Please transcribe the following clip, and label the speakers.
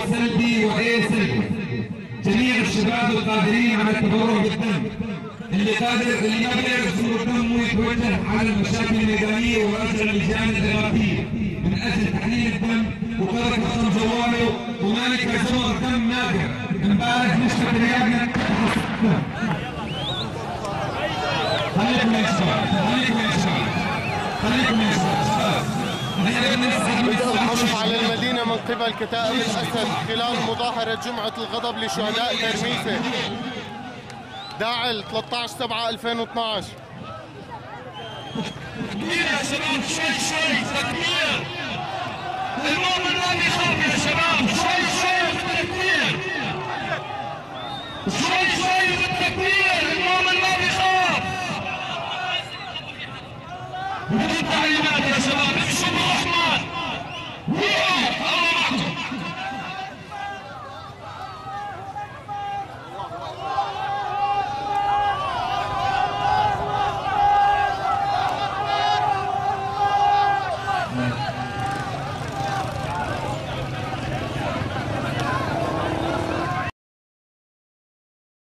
Speaker 1: سلبي وايه سلبي. جميع الشباب القادرين على التبرع بالدم، اللي ما بيقدر يصور دمه يتوجه على المشاكل الميدانيه وارجع اللجان الإغاثية من اجل تحليل الدم وكذا رقم جواله. هنالك زمر دم نادر امبارح نشفت رياضنا. خليكم يا شباب، خليكم يا شباب، خليكم يا شباب.
Speaker 2: بدء الحمص على المدينة من قبل كتائب الأسد خلال مظاهرة جمعة الغضب لشهداء ترميسة داعل 13/7/2012.
Speaker 3: يا شباب شوي تكبير، المؤمن ما بيخاف يا شباب.